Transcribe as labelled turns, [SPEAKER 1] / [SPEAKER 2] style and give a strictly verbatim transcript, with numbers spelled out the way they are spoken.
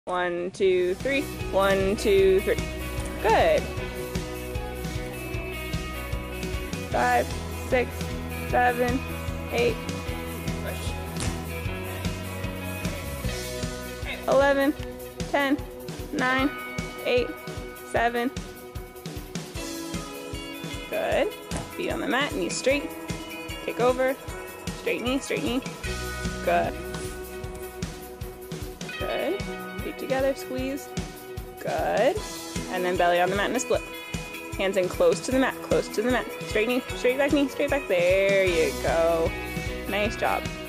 [SPEAKER 1] One, two, three. One, two, three. Good. Five, six, seven, eight. Push. Eleven, ten, nine, eight, seven. Good. Feet on the mat, knees straight. Kick over. Straight knee, straight knee. Good. Good. Feet together, squeeze. Good. And then belly on the mat in a split. Hands in close to the mat, close to the mat. Straight knee, straight back knee, straight back. There you go. Nice job.